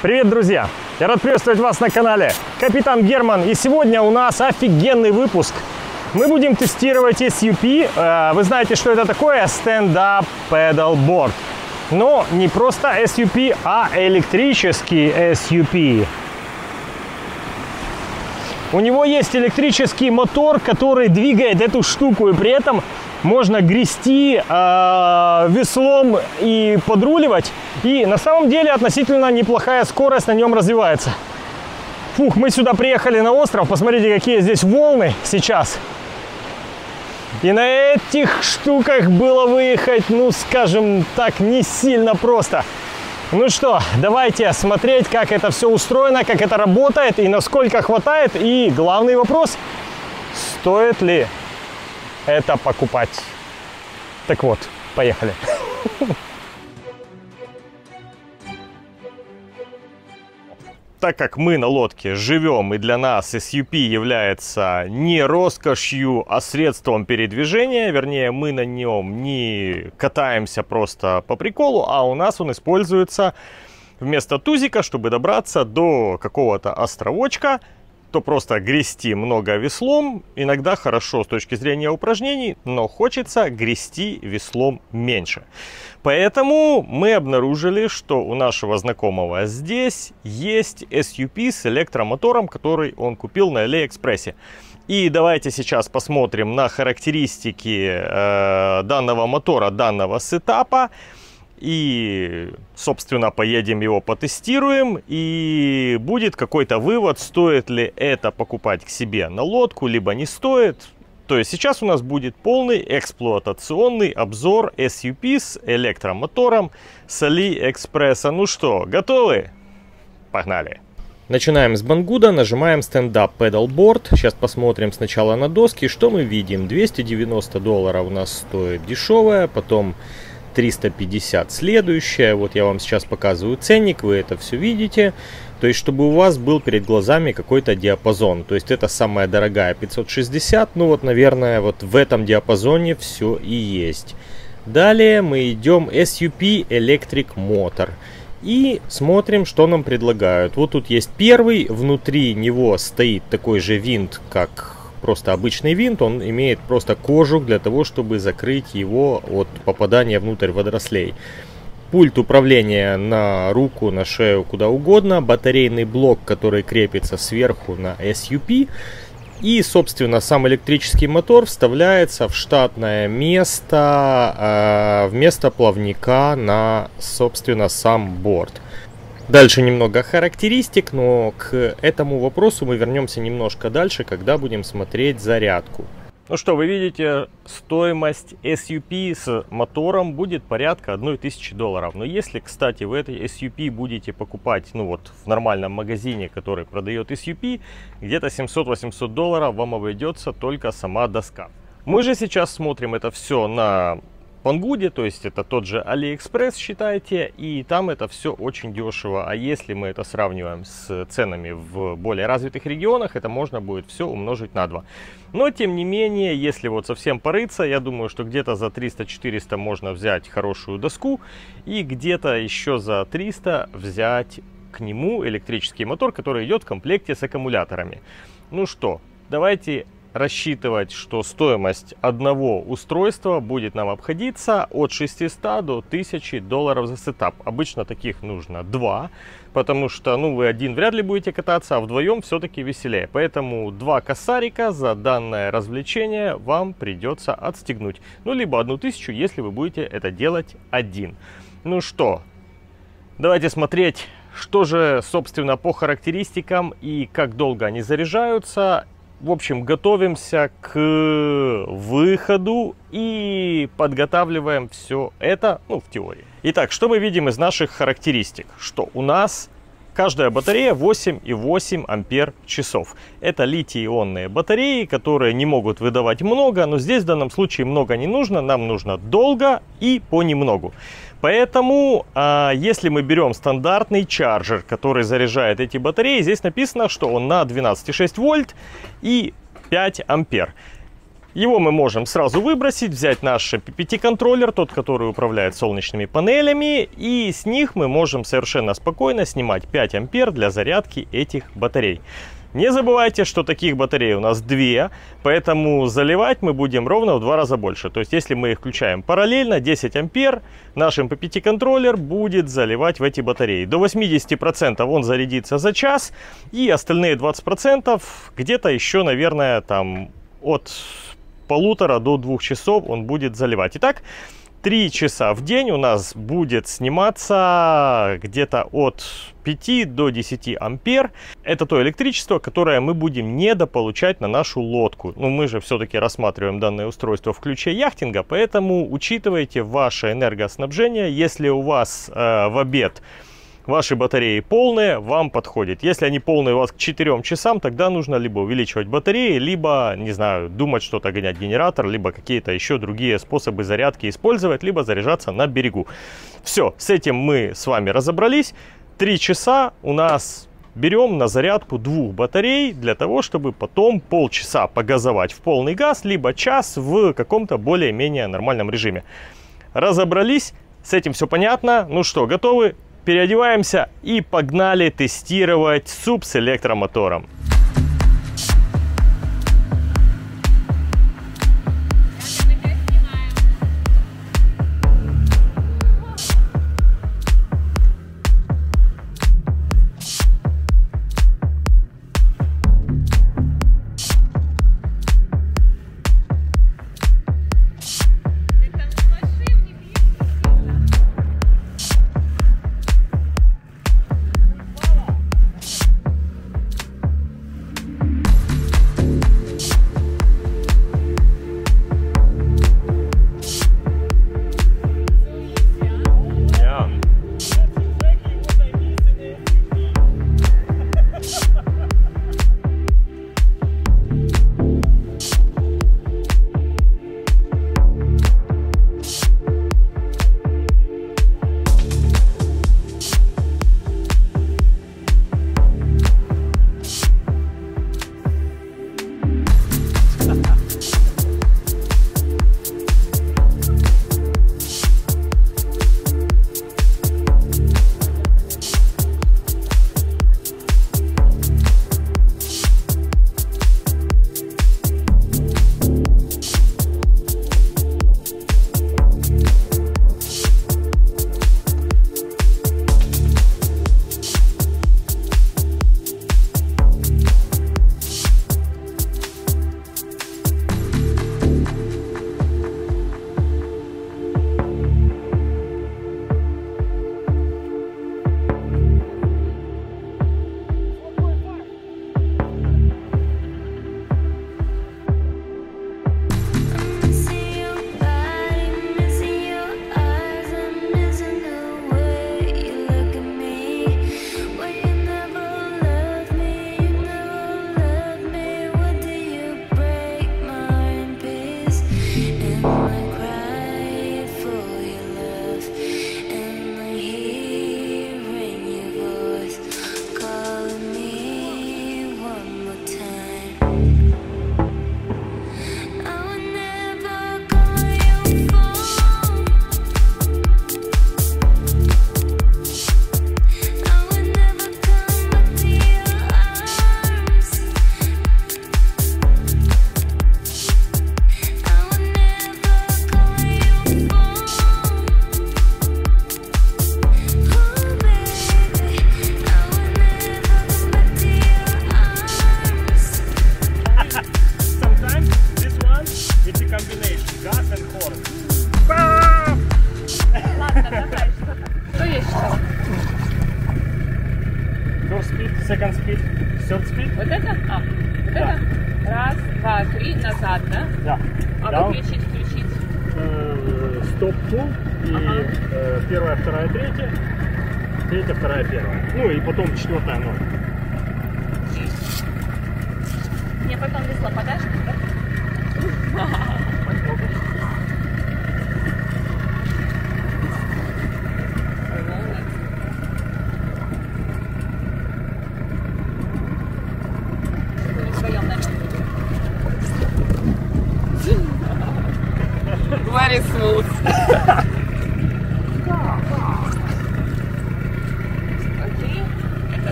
Привет, друзья! Я рад приветствовать вас на канале Капитан Герман. И сегодня у нас офигенный выпуск. Мы будем тестировать SUP. Вы знаете, что это такое? Stand-Up Paddleboard. Но не просто SUP, а электрический SUP. У него есть электрический мотор, который двигает эту штуку, и при этом можно грести веслом и подруливать. И на самом деле относительно неплохая скорость на нем развивается. Фух, мы сюда приехали на остров. Посмотрите, какие здесь волны сейчас. И на этих штуках было выехать, ну скажем так, не сильно просто. Ну что, давайте смотреть, как это все устроено, как это работает и насколько хватает. И главный вопрос, стоит ли это покупать. Так вот, поехали. Так как мы на лодке живем, и для нас SUP является не роскошью, а средством передвижения, вернее, мы на нем не катаемся просто по приколу, а у нас он используется вместо тузика, чтобы добраться до какого-то островочка, то просто грести много веслом, иногда хорошо с точки зрения упражнений, но хочется грести веслом меньше. Поэтому мы обнаружили, что у нашего знакомого здесь есть SUP с электромотором, который он купил на Алиэкспрессе. И давайте сейчас посмотрим на характеристики данного мотора, данного сетапа. И, собственно, поедем его потестируем, и будет какой-то вывод, стоит ли это покупать к себе на лодку, либо не стоит. То есть сейчас у нас будет полный эксплуатационный обзор SUP с электромотором с Алиэкспресса. Ну что, готовы? Погнали! Начинаем с Бангуда, нажимаем Stand-Up Paddleboard. Сейчас посмотрим сначала на доски, что мы видим. $290 у нас стоит дешевая, потом 350 следующая. Вот я вам сейчас показываю ценник, вы это все видите. То есть, чтобы у вас был перед глазами какой-то диапазон. То есть, это самая дорогая 560. Ну вот, наверное, вот в этом диапазоне все и есть. Далее мы идем SUP Electric Motor. И смотрим, что нам предлагают. Вот тут есть первый. Внутри него стоит такой же винт, как просто обычный винт. Он имеет просто кожух для того, чтобы закрыть его от попадания внутрь водорослей. Пульт управления на руку, на шею, куда угодно. Батарейный блок, который крепится сверху на SUP. И, собственно, сам электрический мотор вставляется в штатное место вместо плавника на, собственно, сам борт. Дальше немного характеристик, но к этому вопросу мы вернемся немножко дальше, когда будем смотреть зарядку. Ну что, вы видите, стоимость SUP с мотором будет порядка $1000. Но если, кстати, вы этой SUP будете покупать, ну вот, в нормальном магазине, который продает SUP, где-то $700-800 вам обойдется только сама доска. Мы же сейчас смотрим это все на Бангуде, то есть это тот же Алиэкспресс, считайте, и там это все очень дешево. А если мы это сравниваем с ценами в более развитых регионах, это можно будет все умножить на 2. Но тем не менее, если вот совсем порыться, я думаю, что где-то за 300-400 можно взять хорошую доску, и где-то еще за 300 взять к нему электрический мотор, который идет в комплекте с аккумуляторами. Ну что, давайте рассчитывать, что стоимость одного устройства будет нам обходиться от 600 до $1000 за сетап. Обычно таких нужно 2, потому что, ну, вы один вряд ли будете кататься, а вдвоем все-таки веселее. Поэтому 2 косарика за данное развлечение вам придется отстегнуть. Ну, либо 1000, если вы будете это делать один. Ну что, давайте смотреть, что же, собственно, по характеристикам и как долго они заряжаются. В общем, готовимся к выходу и подготавливаем все это, ну, в теории. Итак, что мы видим из наших характеристик? Что у нас каждая батарея 8,8 ампер-часов. Это литий-ионные батареи, которые не могут выдавать много, но здесь в данном случае много не нужно, нам нужно долго и понемногу. Поэтому, если мы берем стандартный чарджер, который заряжает эти батареи, здесь написано, что он на 12,6 вольт и 5 ампер. Его мы можем сразу выбросить, взять наш PPT-контроллер, тот, который управляет солнечными панелями, и с них мы можем совершенно спокойно снимать 5 ампер для зарядки этих батарей. Не забывайте, что таких батарей у нас 2, поэтому заливать мы будем ровно в 2 раза больше. То есть, если мы их включаем параллельно, 10 ампер, наш MPPT-контроллер будет заливать в эти батареи. До 80% он зарядится за час, и остальные 20% где-то еще, наверное, там от 1,5 до 2 часов он будет заливать. Итак, 3 часа в день у нас будет сниматься где-то от 5 до 10 ампер. Это то электричество, которое мы будем недополучать на нашу лодку. Но мы же все-таки рассматриваем данное устройство в ключе яхтинга, поэтому учитывайте ваше энергоснабжение. Если у вас в обед ваши батареи полные, вам подходит. Если они полные у вас к 4 часам, тогда нужно либо увеличивать батареи, либо, не знаю, думать что-то, гонять генератор, либо какие-то еще другие способы зарядки использовать, либо заряжаться на берегу. Все, с этим мы с вами разобрались. 3 часа у нас берем на зарядку 2 батарей для того, чтобы потом полчаса погазовать в полный газ, либо час в каком-то более-менее нормальном режиме. Разобрались, с этим все понятно. Ну что, готовы? Переодеваемся и погнали тестировать СУП с электромотором. Second speed, third speed. Вот это? Вот Да. это? Раз, два, три, назад, да? Да. А выключить, включить. Стоп, пул и первая, вторая, третья, третья, вторая, первая. Ну и потом 4-я ноль. Мне потом весло подашь, да?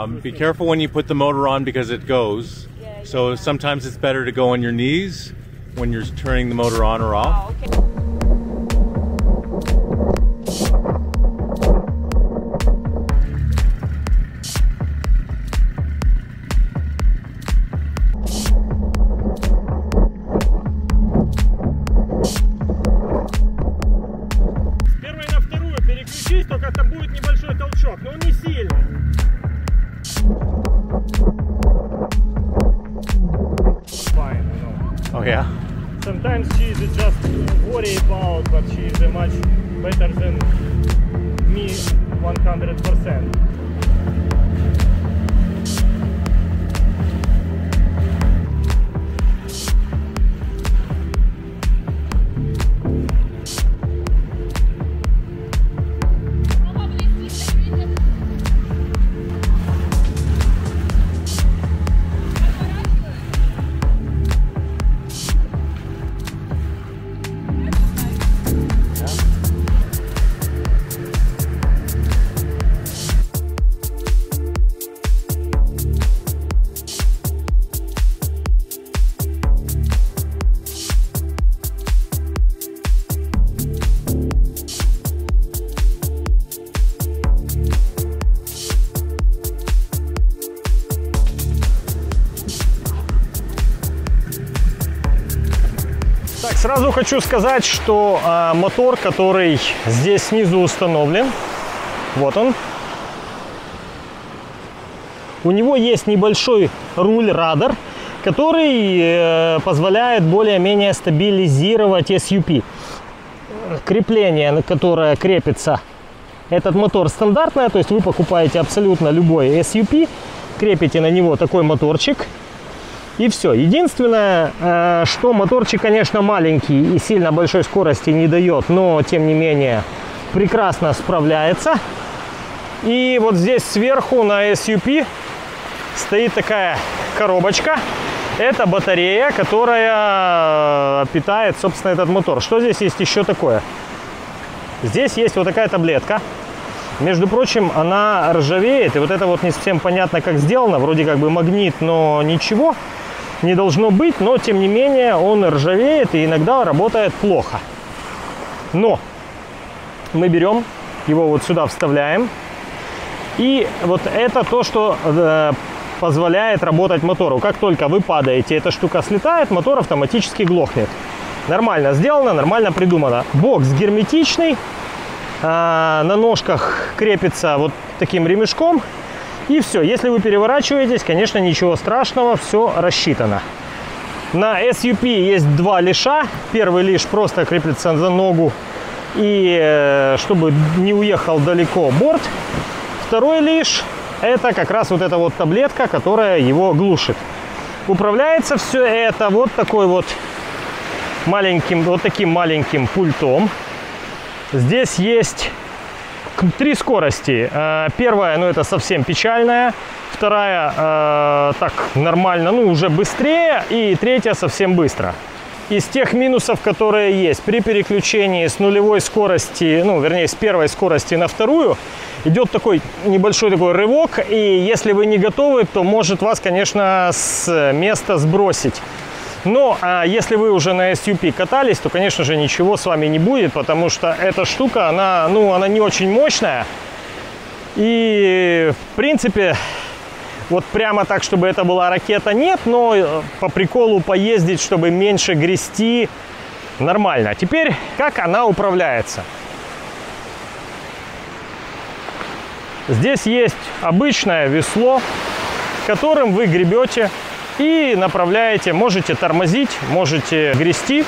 Be careful when you put the motor on because it goes. So sometimes it's better to go on your knees when you're turning the motor on or off. А, окей. С первой на вторую переключись, только там будет небольшой толчок, но он не сильный. Fine, you know. Oh yeah? Sometimes she is just worry about, but she is much better than me 100%. Так, сразу хочу сказать, что мотор, который здесь снизу установлен, вот он, у него есть небольшой руль-радар, который позволяет более-менее стабилизировать SUP. Крепление, на которое крепится этот мотор, стандартное, то есть вы покупаете абсолютно любой SUP, крепите на него такой моторчик. И все. Единственное, что моторчик, конечно, маленький и сильно большой скорости не дает, но, тем не менее, прекрасно справляется. И вот здесь сверху на SUP стоит такая коробочка. Это батарея, которая питает, собственно, этот мотор. Что здесь есть еще такое? Здесь есть вот такая таблетка. Между прочим, она ржавеет. И вот это вот не совсем понятно, как сделано. Вроде как бы магнит, но ничего не должно быть, но тем не менее он ржавеет и иногда работает плохо. Но мы берем его вот сюда, вставляем, и вот это то, что позволяет работать мотору. Как только вы падаете, эта штука слетает, мотор автоматически глохнет. Нормально сделано, нормально придумано. Бокс герметичный, на ножках крепится вот таким ремешком. И все, если вы переворачиваетесь, конечно, ничего страшного, все рассчитано. На SUP есть два лиша. Первый лиш просто крепится за ногу, и чтобы не уехал далеко борт. Второй лиш — это как раз вот эта вот таблетка, которая его глушит. Управляется все это вот такой вот маленьким, вот таким маленьким пультом. Здесь есть 3 скорости. Первая, ну это совсем печальная. Вторая, так, нормально, ну уже быстрее. И третья совсем быстро. Из тех минусов, которые есть, при переключении с нулевой скорости, ну вернее с первой скорости на вторую, идет такой небольшой такой рывок. И если вы не готовы, то может вас, конечно, с места сбросить. Но если вы уже на SUP катались, то, конечно же, ничего с вами не будет, потому что эта штука, она не очень мощная. И, в принципе, вот прямо так, чтобы это была ракета, нет, но по приколу поездить, чтобы меньше грести, нормально. Теперь, как она управляется? Здесь есть обычное весло, которым вы гребете и направляете, можете тормозить, можете грести.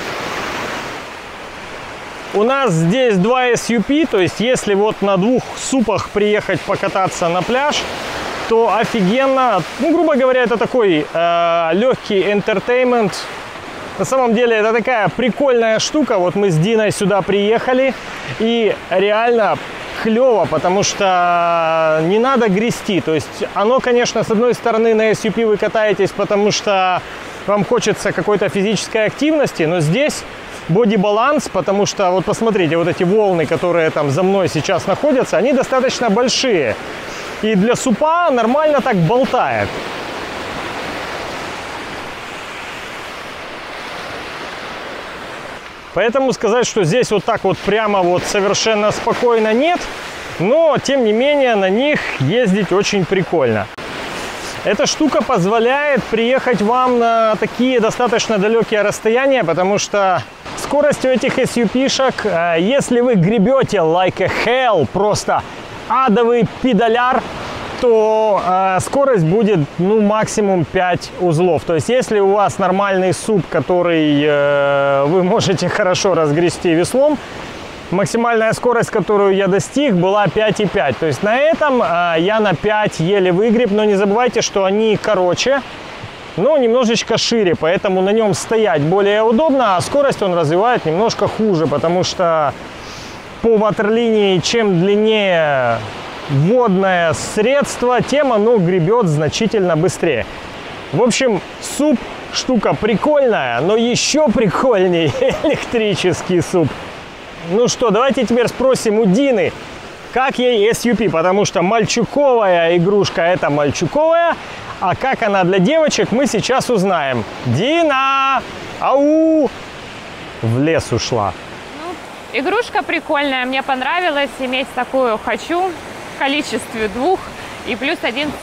У нас здесь 2 SUP, то есть если вот на 2 супах приехать покататься на пляж, то офигенно. Ну, грубо говоря, это такой легкий entertainment. На самом деле это такая прикольная штука. Вот мы с Диной сюда приехали, и реально клево, потому что не надо грести. То есть оно, конечно, с одной стороны на SUP вы катаетесь, потому что вам хочется какой-то физической активности, но здесь боди-баланс, потому что вот посмотрите, вот эти волны, которые там за мной сейчас находятся, они достаточно большие. И для супа нормально так болтает. Поэтому сказать, что здесь вот так вот прямо вот совершенно спокойно, нет. Но, тем не менее, на них ездить очень прикольно. Эта штука позволяет приехать вам на такие достаточно далекие расстояния, потому что скорость у этих SUP-шек, если вы гребете like a hell, просто адовый педаляр, то скорость будет, ну, максимум 5 узлов. То есть, если у вас нормальный суп, который вы можете хорошо разгрести веслом, максимальная скорость, которую я достиг, была 5,5. То есть на этом я на 5 еле выгреб. Но не забывайте, что они короче, но немножечко шире. Поэтому на нем стоять более удобно, а скорость он развивает немножко хуже. Потому что по ватерлинии, чем длиннее водное средство, тем оно гребет значительно быстрее. В общем, суп штука прикольная, но еще прикольнее электрический суп. Ну что, давайте теперь спросим у Дины, как ей SUP, потому что мальчуковая игрушка – это мальчуковая, а как она для девочек, мы сейчас узнаем. Дина! Ау! В лес ушла. Ну, игрушка прикольная, мне понравилось иметь такую, хочу в количестве 2 и плюс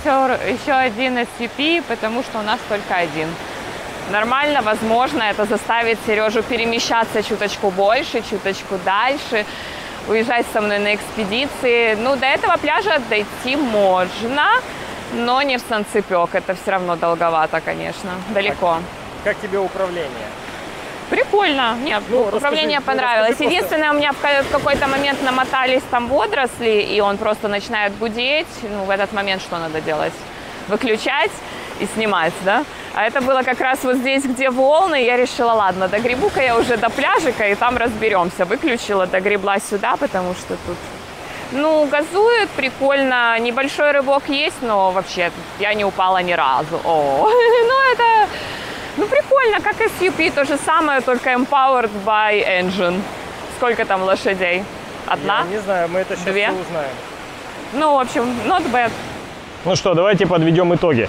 еще один SUP, потому что у нас только один. Нормально, возможно, это заставит Сережу перемещаться чуточку больше, чуточку дальше, уезжать со мной на экспедиции. Ну, до этого пляжа дойти можно, но не в санцепёк. Это все равно долговато, конечно, далеко. Как тебе управление? Прикольно. Нет, управление понравилось. Единственное, у меня в какой-то момент намотались там водоросли, и он просто начинает гудеть. Ну, в этот момент что надо делать? Выключать и снимать, да? А это было как раз вот здесь, где волны. Я решила, ладно, догребу-ка я уже до пляжика, и там разберемся. Выключила, догребла сюда, потому что тут, ну, газует, прикольно. Небольшой рывок есть, но вообще я не упала ни разу. О, ну это, ну, прикольно, как SUP, то же самое, только empowered by engine. Сколько там лошадей? Одна? Я не знаю, мы это сейчас 2? узнаем. Ну, в общем, not bad. Ну что, давайте подведем итоги.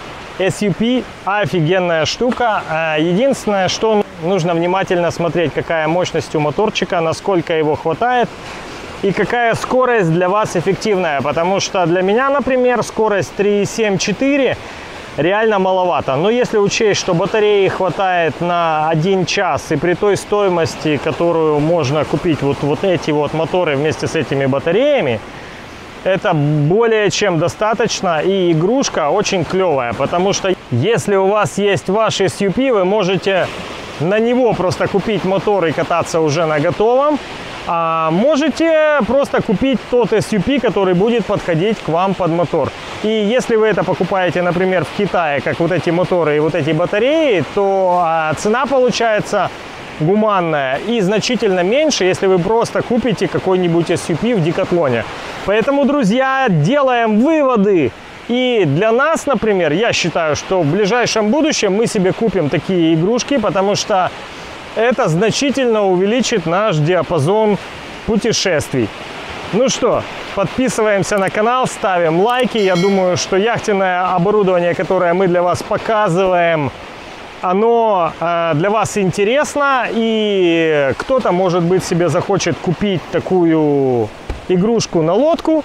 SUP офигенная штука. Единственное, что нужно внимательно смотреть, какая мощность у моторчика, насколько его хватает и какая скорость для вас эффективная. Потому что для меня, например, скорость 3,7-4 реально маловато. Но если учесть, что батареи хватает на 1 час, и при той стоимости, которую можно купить вот эти вот моторы вместе с этими батареями, это более чем достаточно, и игрушка очень клевая, потому что если у вас есть ваш SUP, вы можете на него просто купить мотор и кататься уже на готовом, а можете просто купить тот SUP, который будет подходить к вам под мотор. И если вы это покупаете, например, в Китае, как вот эти моторы и вот эти батареи, то цена получается гуманная и значительно меньше, если вы просто купите какой-нибудь SUP в Декатлоне. Поэтому, друзья, делаем выводы. И для нас, например, я считаю, что в ближайшем будущем мы себе купим такие игрушки, потому что это значительно увеличит наш диапазон путешествий. Ну что, подписываемся на канал, ставим лайки. Я думаю, что яхтенное оборудование, которое мы для вас показываем, оно для вас интересно, и кто-то, может быть, себе захочет купить такую игрушку на лодку,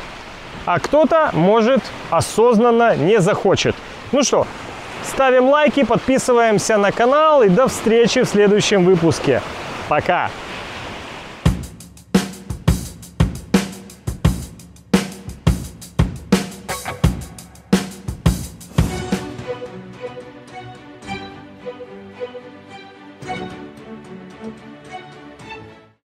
а кто-то, может, осознанно не захочет. Ну что, ставим лайки, подписываемся на канал, и до встречи в следующем выпуске. Пока!